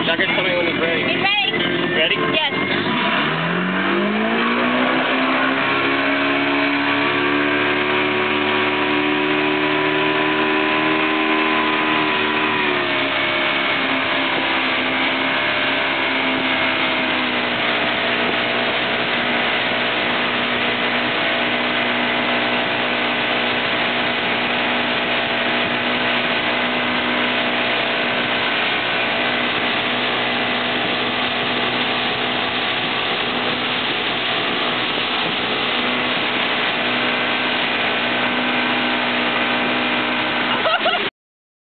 Tucker, tell me when it's ready. It's ready. Ready? Yes.